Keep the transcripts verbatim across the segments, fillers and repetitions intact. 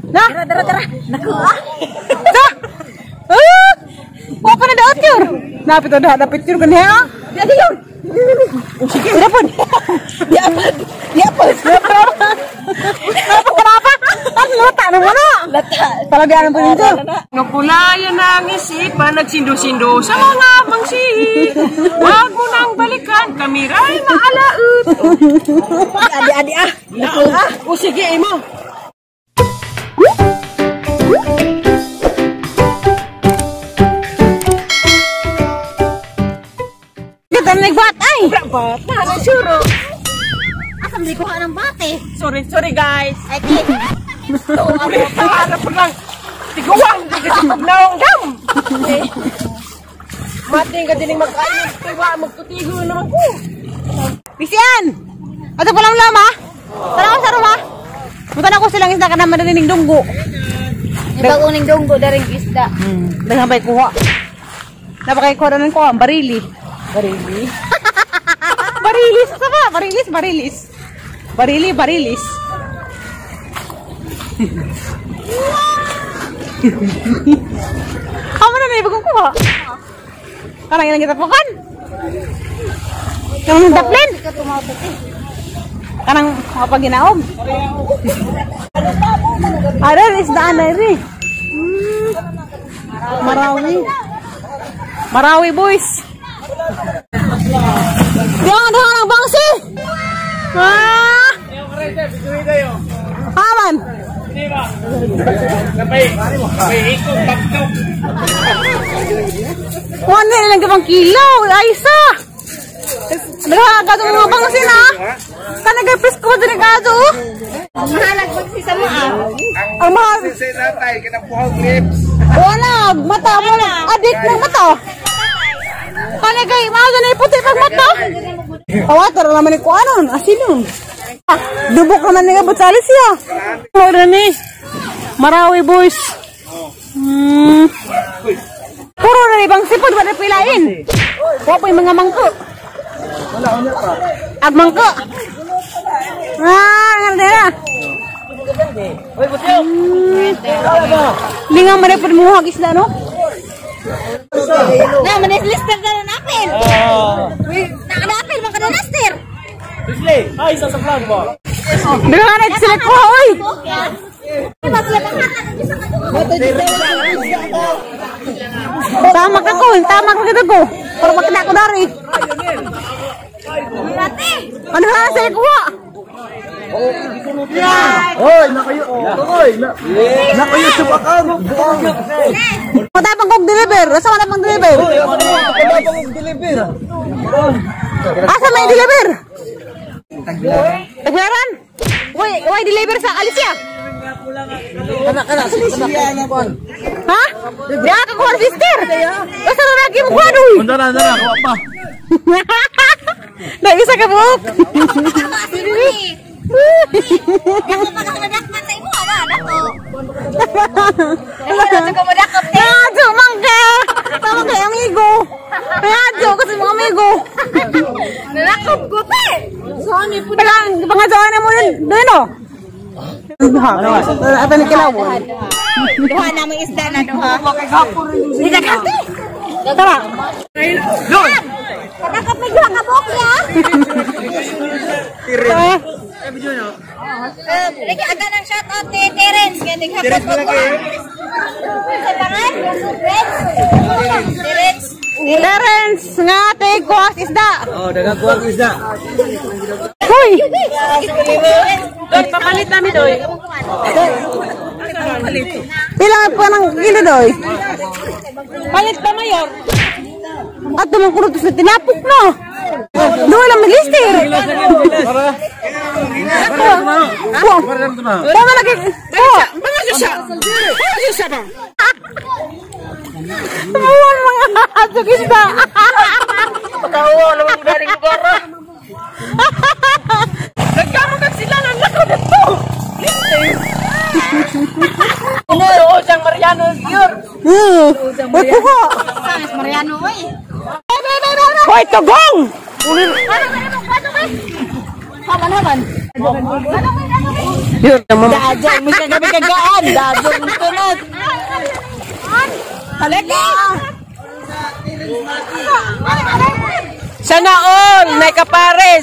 Nah, Dara, dara, dara. Naku ah. dah. Eh, kok pada dapat yur? Nah, itu dah dapat yur kan ya? Jadi yun. Oh, sige, udah pun. Ya apa? Ya apa? Kenapa? Kenapa? Kan letak na mana? Letak. Kalau dia alam pun itu. Ngapulayan ang isipan, nagsindo-sindo sa mga mangsi. Wag mo nang balikan, kami rin na alaut. Adik-adik ah. Naku ah. O sige, imo. Kita nagbat ay. Ba't na, nagsuro. Asam di kuha ng bate. Sorry, sorry guys. Ay, di. So, ano pa, ano pa lang. Tiguang, di ka sa pagnaong dam. Mating ka din mag-ayos. Kaya magtutigo naman ko. Bisian. Ato pa lang lama. Tara ko sa rumah. Punta na ko silang isda ka na madalining dunggo. Ibaguning dunggo daring isda. Hmm, dengan baik kuha. Napakay kuha na ko ang barili. Barili. Barilis sa ba? Barilis, barilis. Barili, barilis. Kamu na na ibang kuha. Karang ilang kita pukan. Kanang daplin. Kanang apa ginaom. Ada isdaan na rin. Hmm. Marawi. Marawi boys. Jangan dengan ang bangsi. Ah. Aman. Wala lang kapang kilaw, Aisa. Nagkakado mga bangsi na. Kanagay-press ko din nagkado. Mahalag magsi sa maa. Ang mahal. Say natay, kinapuhang lips. Wala, mata mo lang. Adik ng mata. Kanagay, maaga na iputi pag mata. Pawatar naman ni ko anon, asinun. Dubok naman ni Abot Salis ya. Mura ni. Marawi boys. Hmm. Puro na ibang sipod ba na pilain? Wapo yung mga mangko. Ag mangko. Ah, nga na. Hindi nga man pwede muhag isda, no? Na, manis lister na na napil. Nakadapil, makadalaster. Ay, isa sa vlog mo. Hindi nga nagsilik ko, oy! Tama ka ko, tama ka kita ko. Para makita ko dari. Ano nga silik ko? Hoy, nakayo. Hoy, nakayo sa bakang. Matapang kong deliver. Asa matapang deliver? Kapag deliver. Asa may deliver? Taglaran? Why, why deliver sa Alicia? Kana kana siya na kon. Ha? Di ako ko harvester. Basta na lagi mo kwado. Unda na na, kuha pa. Na isa ka buhok. Ako pa nakadakman sa imo, ana, dako. Ay, ano ko madakap te? Radyo, mangga. Tama kay amigo. Radyo, kasi mga amigo. Nalakop ko te. Saan po lang, pangadaan mo yun. Doon o. Ata ni kilawon. Duha na mo isda na duha. Hindi ka kante. Tara. Kadakap may duha ka buhok ya. Tara. Lagi aga ng shout out kay Terence. Kaya naghapot ko ko. Sa pangan? Terence. Terence, nga take kuwas isda. Oh, dagang kuha isda. Hoy. Doy, papalit namin, Doy. Ilang pa ng kilo doy? Palit pa, Mayor. At naman kurot sa tinapok no. Doy lang may lister. Tama lagi. Oh, Mga siya. Mga siya ba? tawon mga hasog isda. Pagkawa, lamang galing lugar. Nagkaroon sila ng lako dito. Ano, Ojang Mariano yun. Hmm. Uy, kuko. Sanas Mariano oy. Hoy, tugong. Haman haman. Yun, mama. Dadyan mo siya gabi kagaan. Dadyan mo tunod. Halika! Sana all, may kapares.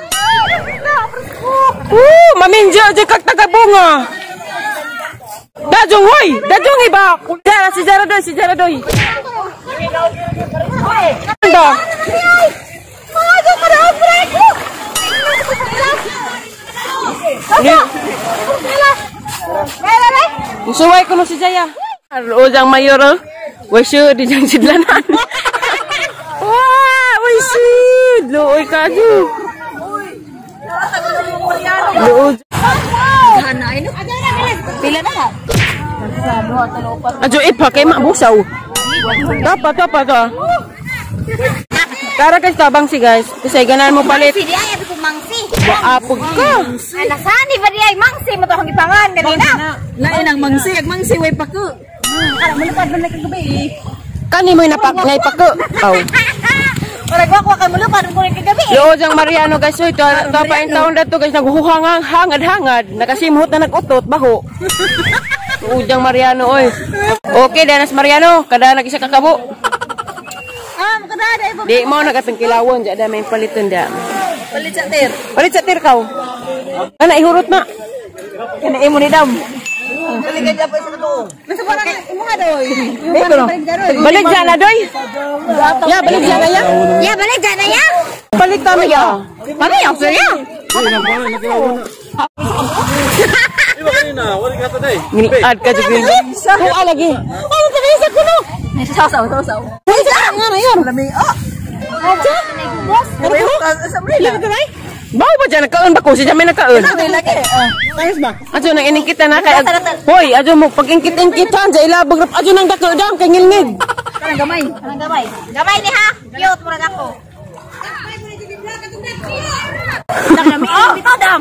Uh, maminjo, di kag tagabunga. Dajong, hoy! Dajong iba! Jara, si Jara doy, si Jara doy. Ando. Usuway ko no si Jaya. Ujang mayor, oh. Waisyo, di jang sidlanan. Wah, waisyo. Looy ka, jo. Looy. Pila na ka? Ajo, ipa kay mabusaw. Dapat, dapat, ka. Tara guys, tabang si guys. Kasi ganahan mo palit. Mangsi, di ay, abi ko mangsi. Waapog ka. Ay, nasani ba di ay mangsi? Matahong ipangan, ganina. Lain ang mangsi. Ang mangsi, way pa ko. Kala mo lapad na kagabi. Kani mo'y napak ngay pako. Aw. Parang wak wak mo lapad ko rin kagabi. Yo jang Mariano guys, oy, tapain taon dato guys naghuhangang hangad-hangad, nakasimhot na nagutot baho. Ujang Mariano oy. Okay, danas Mariano, kada nag-isa ka kabo. Ah, makadada ibo. Di mo nagatong kilawon, di ada may paliton da. Palit sa tir. Palit sa tir kaw. Ana ihurot na. Kana imo ni dam. Balik ka dyan po sa to. Nasa parang imo nga doy. Balik dyan na doy. Ya, balik dyan na ya. Ya, balik dyan na ya. Balik kami ya. Mami, ang saya. Ngilad ka dyan. Kuha lagi. Ano ka sa kuno? Sasaw, sasaw. Isa nga na yun. Lami, oh. Acha? Ano ka sa Manila? Bawa ba dyan? Nakaon ba ko? Si dyan may nakaon. Lami lagi. Ayos ba? Ajo nang iningkita na kay. Hoy, ajo mo pag ingkit-ingkitan sa ilabog rap ajo nang dako dam kay ngilngig. Kanang gamay. Anong gamay? Gamay ni ha? Cute, murag ako. Naglami, oh, bito, dam.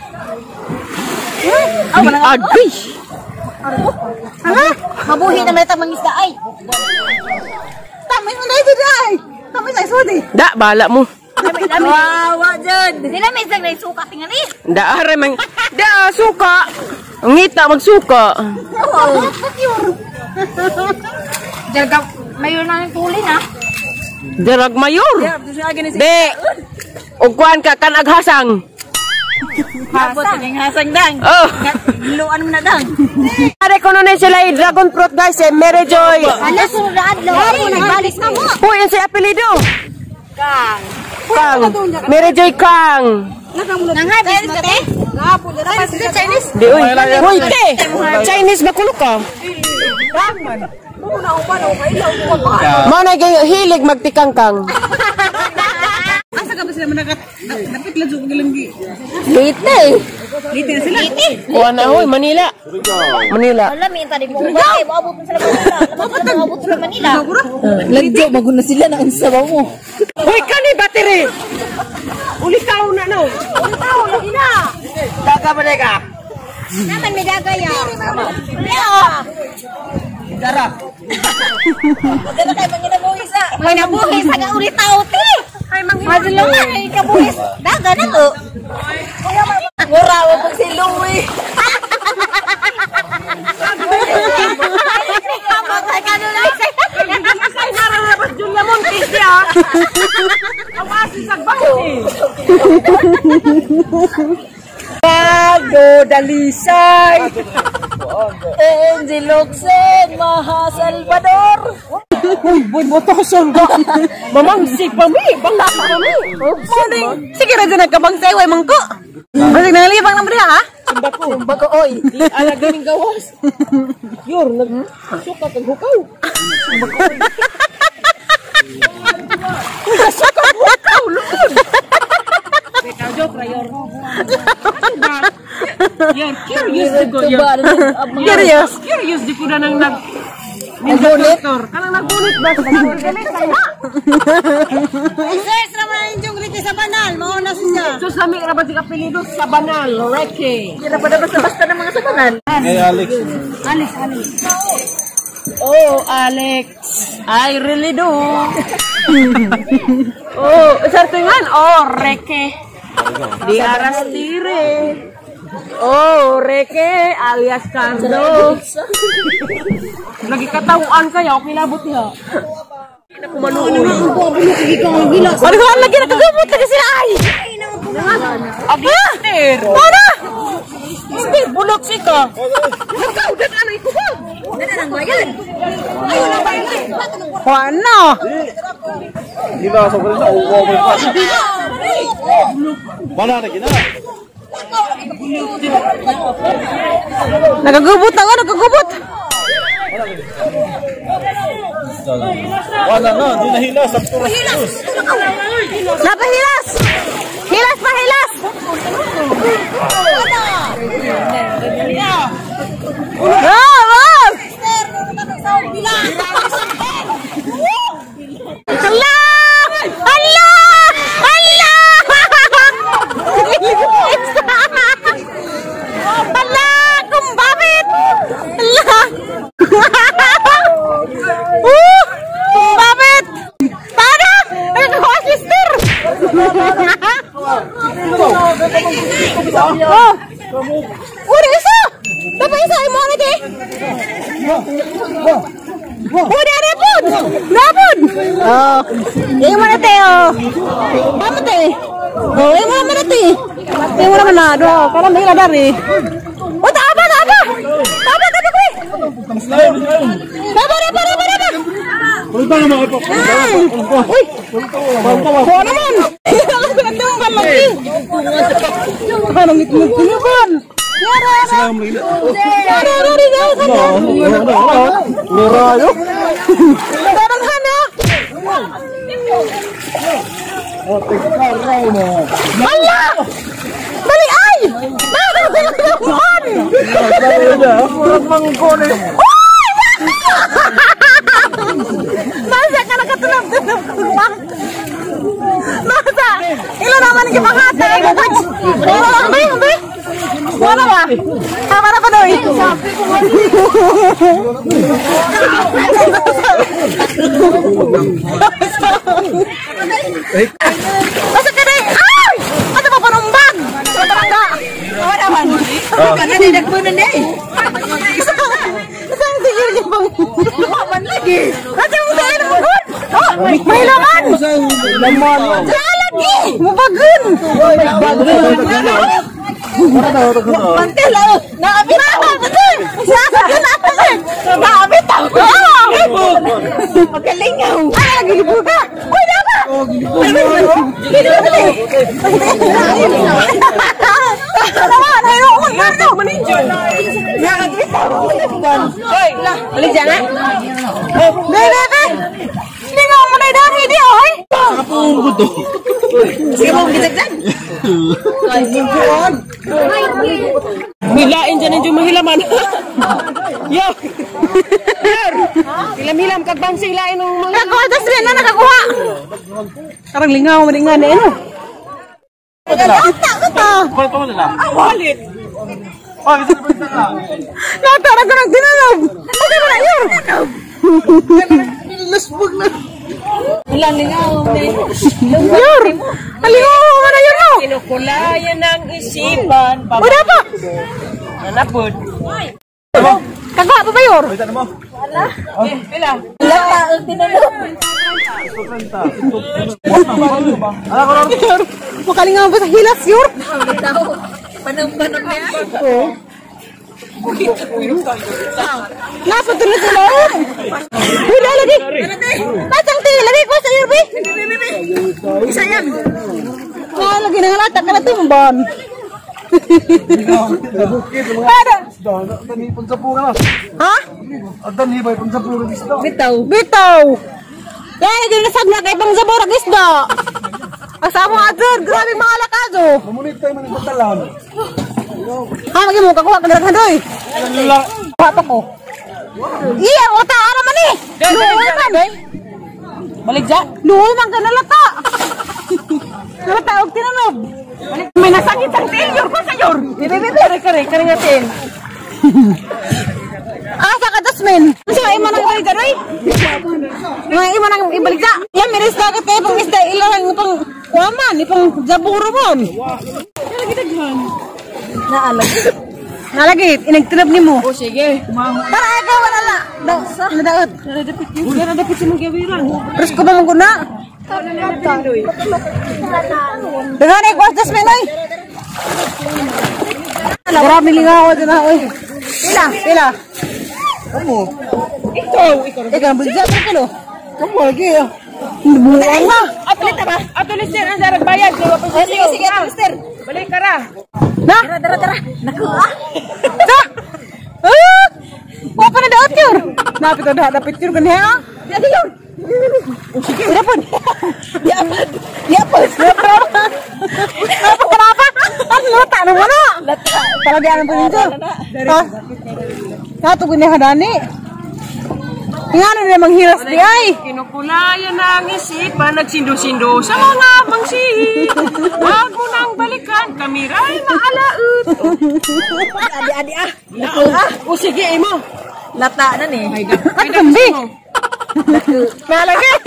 Ah, wala agri. Ha? Mabuhi na malita mangisda ay. Tamis mo na ito ay. Tamis ay sudi. Da bala mo. Dami, dami. Wawa dyan. Hindi na may isang na suka tingali. Da are mang da suka. Ang ngita magsuka. Oo, pure. Jarga, mayor na ng tulin ha. Dirag mayor. Yeah, gusto nga ganun si... Be. Og kuan ka kan aghasang. Habot, yung hasang dang. Oh. Luan mo na dang. Are kuno ni sila yung dragon fruit guys, eh Mary Joy. Ala, sunod na adlaw. Ay, nagbalik na mo. Hoy, yan si apelido. Kang. Kang. Mary Joy Kang. Nanghay, bis mo te? Ngapon, na naman sila Chinese. Di oy. Hoy, te. Chinese makulo ka. Dangman. Muna ako pa, nakailaw ko pa. Mao na gay hilig magtikangkang. Asa ka ba sila managat? Dapat lang yung galanggi. Lite. Liti na sila. Kuha na hoy, Manila. Manila. Alam, yung tadi mo. Ay, maabot mo sila Manila. Lamang sila maabot sila Manila. Lagyo, maguna sila na ang sabaw mo. Hoy, kani battery. Uli ka na no. Tao, lagi na. Daga ba ka? Naman may dagay ah. Leo. Dara. Dara kayo pang ginabuhis ah. May nabuhis sa gauli tao, te. Ay, manghimod lang nga. Ay, kabuhis. Daga na to. Murawa pag si Louie. Kapag ka nung lang sa'yo. Ay, nararapat Julia Montes ya. Ang asin sa bangki. Pado Dalisay. Angel Oxen, Maha Salvador. Uy, boy, botoson ka. Mamangsik pa mi. Bangla pa mi. Morning. Sige na dyan nagkabangsay, way mangko. Masig na nalibang naman rin ha? Sumbako. Bago oy. Ala ganing gawas. Yor, nagsuka kag hukaw. Nagsuka kag hukaw, lukod. Ikaw, joke, rayor. Yan, curious di ko. Curious. Curious di ko na nang nag... Nagbulit? Kanang nagbulit ba? Search naman yung riti sa banal. Mauna siya. Sus, lami na ba si kapilido sa banal? Reke. Kira pa na basta-basta ng mga sabanan. Hey, Alex. Alis, alis. Oh, Alex. I really do. Oh, sartingan. Oh, Reke. Di aras tire. Oh, Reke alias Kando. Lagi katauan kaya, okay labot ya. Paruhan lagi nakagamot lagi sila ay. Abi, Esther. Mana? Esther, bulok si ka. Nagkaudan ano ikubog. Nana nang bayan. Ayaw na bayan. Wala. Gila, sobrang sa uwa mo pa. Mana na gina? Nagagubot na nga, nagagubot. Wala na, di na hilas. Hilas. Napahilas. Hilas pa, hilas. Wow, wow. Allah! Allah! Allah! Allah! Kumbabit! Allah! Uh! Kumbabit! Para! Nagkakawa sister! Oh! Udah isa! Dapat isa yung mga nati! Udah repot! Repot! Oh! Yung mga nati oh! Mama te! Oh, yung mga nati! Yung mga manado! Karang may ladar eh! Oh, taaba! Taaba! Taaba! Taaba ko eh! Taaba! Taaba! Taaba! Taaba! Kulta na mga ito. Uy! Kuha naman! Nandang ba lagi? Parang ngit-ngit-ngit-ngit! Yara! Yara! Yara! Yara! Merayo. Parang hana! Allah! Bali ay! Bakit tinatapon? Masa ka nakatulog-tulog ba? Masa? Ilan naman yung makata? Wala lang ba? Ba? Wala ba? Tama na pa doy? Masa ka doy? Ay! Ano pa panumbag? Matangga! Awa naman? Ano nilag mo na na eh? Isang tigil niya bang? Lumaman lagi! Kasi mo tayo naman! Oh! May laman! Laman! Lalagi! Mabagun! Pantil! Naabit ako! Naabit ako! Naabit ako! Magalingaw! Ay! Gilibo ka! Uy! Dama! Gilibo ka! Naman! Ayun! Marto! Naabit ako! Uy! Balik dyan ha? Bebe ka! Hindi nga mo na dami di oy! Kapunggo to. Sige mo gitagdan. Hilain dyan ang jumahilaman. Yo! Yer! Hilam-hilam kagbang silain ng mga... Nakakuha tas rin na nakakuha. Karang lingaw mo nga na ano. Nagata ko to. Kulit mo nila. Ang wallet. Oh, bisa dibenta ka. Natara ko ng dinalog. Okay mo na yun. Lusbog na. Ilan lingaw ni... Yor! Alingaw mo na yun no. Kinukulayan ng isipan. Wala pa. Nanapod. Kagawa pa ba yor? Kita na mo. Eh, pila. Lata ang tinalog. Ala ko lang. Yor! Makalingaw ba sa hilas yor? Panang-panang na yan. Oo. Napatuloy sa loob. Uy, lagi. Patang ti, lagi ko sa Yorbi. Isa yan. Ah, lagi na halata ka na tumban. Ada. Tanipon sa pura na. Ha? At tanipay pun sa pura isda. Bitaw. Bitaw. Kaya lagi nasag na kay pang zaborag isda. Asa mo atur, grabe mga lakazo. Mamunit tayo man ng pagtalan. Ha, magi mo kakuha ka na handoy. Papa ko. Iya, uta ara man eh. Luoy man. Balik dyan. Luoy man ka nalata. Nalata og tinanog. May nasakit ang tiyor ko sa yor. Bebe, kare, kare, kare ngatin. Asa ka dasmen? Kasi nga ima nang ibalik ka, Roy? Nga ima nang ibalik ka? Yan, miris na ka tayo pang isda ilang pang Waman, ipang jaburo bon. Lagi daghan. Naalagi. Nalagi, inagtinap ni mo. Oh, sige. Tara, ikaw, wala na. Nadaot. Nadapit yun. Nadapit si mong gawiran. Terus ko ba mong guna? Dengan ay kwas das menoy. Grabe lingaw din na oy. Pila, pila. Kamu. Ikaw, ikaw. Ikaw bulja pa kilo. Kamu lagi ya. Buang na. Ato, ato lister ang darag bayad. Sige, sige, mister. Balik ka ra. Na? Dara, dara, dara. Naku, ah. Sa. Ah! Wa pa na daot yun. Napit na dapat picture kan ha. Jadi yun. Sige, ira pun. Ya apa? Ya apa? Apa kenapa? Kan lata na mana? Lata. Kalau dia ang pinto. Ha? Satu gini hadani. Ngano na manghiras di ay. Kinukulayan ang isipan, nagsindo-sindo sa mga mangsihi. Huwag mo nang balikan, kami rin maalaut. Adi-adi ah. Naku, ah. O sige, imo. Lata na ni. At gambi. Nalagi.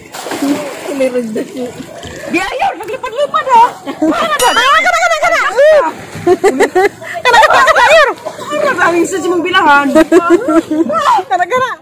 Di ayaw, naglipad-lipad ha. Kana kana kana kana kana. Kana kana kana. Ano ba ang isa si mong bilahan? Kana kana.